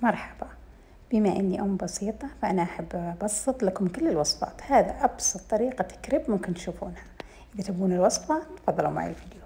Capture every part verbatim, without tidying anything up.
مرحبا. بما اني ام بسيطة فانا احب ابسط لكم كل الوصفات. هذا ابسط طريقة كريب ممكن تشوفونها. اذا تبون الوصفة تفضلوا معي الفيديو.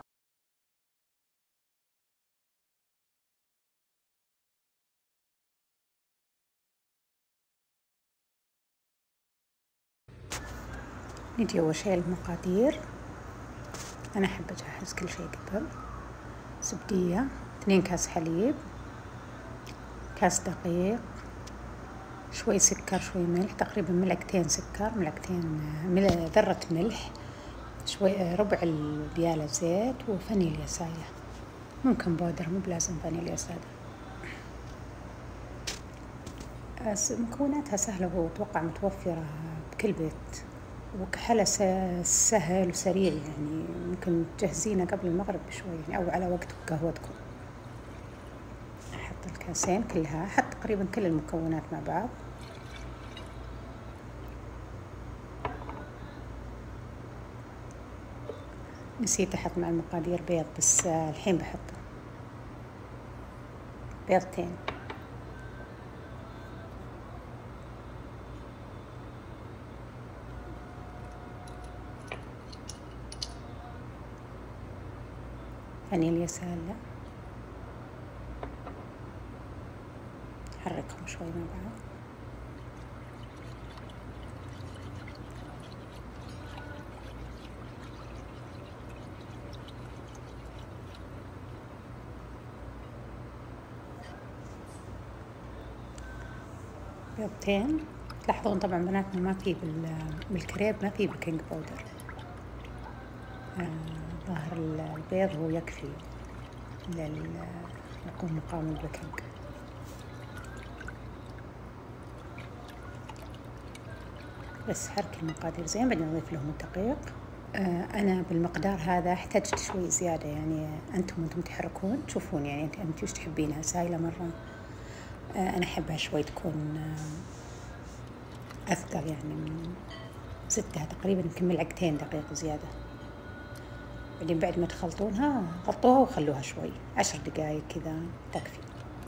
نجي اول شيء المقادير. انا احب اجهز كل شيء قبل. زبدية، اثنين كاس حليب، كاس دقيق، شوي سكر شوي ملح، تقريبا ملعقتين سكر، ملعقتين مل... ذرة ملح، شوي ربع البيالة زيت، وفانيليا سايلة، ممكن بودر مو بلازم فانيليا سادة. مكوناتها سهلة وأتوقع متوفرة بكل بيت، وكحلة سهل وسريع، يعني ممكن تجهزينه قبل المغرب بشوي يعني أو على وقت قهوتكم. أحط الكاسين كلها، أحط تقريبا كل المكونات مع بعض. نسيت أحط مع المقادير بيض، بس الحين بحطه بيضتين. فانيليا سائلة، حركهم شوي مع بعض. بيضتين. تلاحظون طبعا بناتنا ما في بالكريب ما في بيكنج باودر، ظاهر البيض هو يكفي يقوم مقام البيكنج. بس حرك المقادير زين، بعدين نضيف لهم الدقيق. أنا بالمقدار هذا احتجت شوي زيادة، يعني أنتم وأنتم تحركون تشوفون يعني أنت وش تحبينها، سايلة مرة. أنا أحبها شوي تكون أثقل، يعني زدتها تقريبا يمكن ملعقتين دقيق زيادة. بعدين بعد ما تخلطونها غطوها وخلوها شوي عشر دقايق كذا تكفي.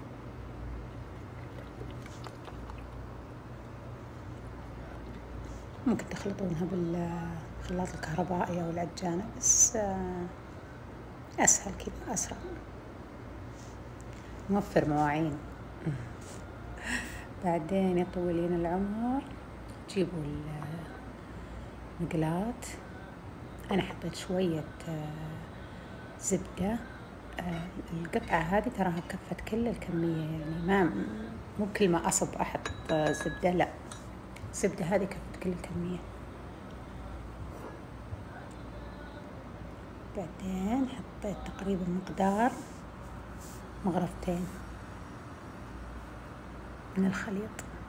ممكن تخلطونها بالخلاط الكهربائي أو العجانة، بس أسهل كذا أسرع، موفر مواعين. بعدين يا طويلين العمر تجيبوا المقلاة. أنا حطيت شوية زبدة، القطعة هذه تراها كفت كل الكمية، يعني ما مو كل ما أصب أحط زبدة، لا، الزبدة هذه كفت كل الكمية. بعدين حطيت تقريبا مقدار مغرفتين من الخليط.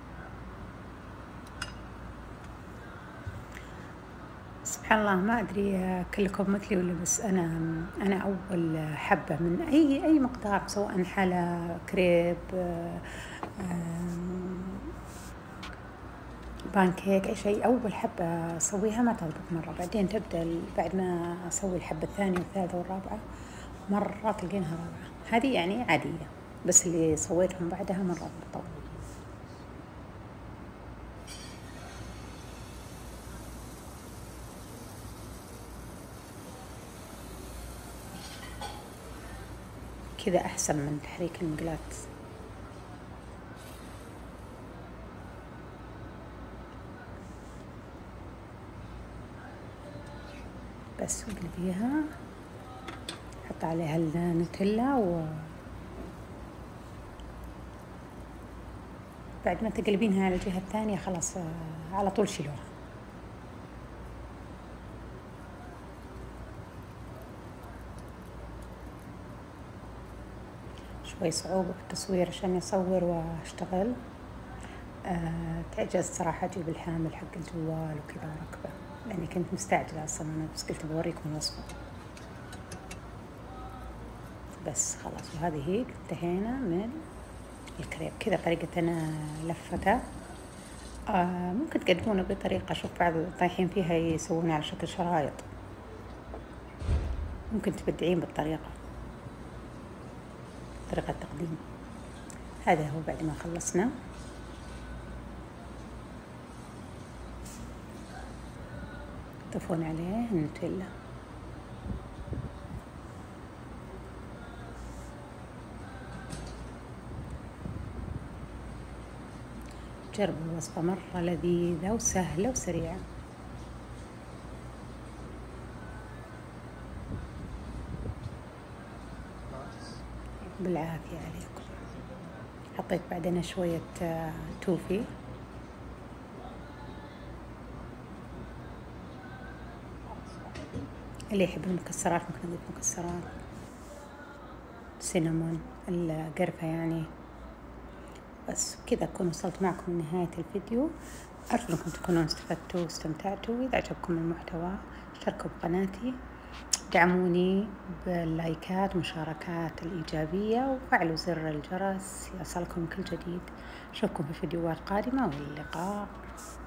سبحان الله، ما أدري كلكم مثلي ولا بس أنا أنا أول حبة من أي أي مقدار، سواء حلا كريب بانكيك أي شيء، أول حبة أسويها ما تضبط مرة، بعدين تبدأ بعد ما أسوي الحبة الثانية والثالثة والرابعة مرة تلقينها رابعة. هذه يعني عادية، بس اللي سويتهم بعدها مرة ضبطوا. كذا أحسن من تحريك المقلاة. بس وقلبيها، حط عليها النوتيلا، و بعد ما تقلبينها على الجهة الثانية خلاص على طول شيلوها. شوي صعوبة في التصوير عشان أصور وأشتغل. أه تعجز صراحة أجيب الحامل حق الجوال وكذا وركبه، لأني كنت مستعجلة أصلا أنا، بس قلت بوريكم الوصفة. بس خلاص، وهذه هي انتهينا من الكريب. كذا طريقة أنا لفته. آه ممكن تقدمونه بطريقة، شوف بعض طايحين فيها يسوونه على شكل شرايط، ممكن تبدعين بالطريقة طريقة تقديم. هذا هو بعد ما خلصنا. تضيفون عليه النوتيلا. جربوا الوصفة مرة لذيذة وسهلة وسريعة. بالعافية عليكم. حطيت بعدين شوية توفي. اللي يحب المكسرات ممكن نضيف مكسرات، سينامون، القرفة يعني. بس كذا أكون وصلت معكم لنهاية الفيديو. أرجو أنكم تكونوا استفدتوا واستمتعتوا. إذا عجبكم المحتوى اشتركوا بقناتي، دعموني باللايكات والمشاركات الإيجابية، وفعلوا زر الجرس يصلكم كل جديد. أشوفكم في فيديوهات قادمة، واللقاء.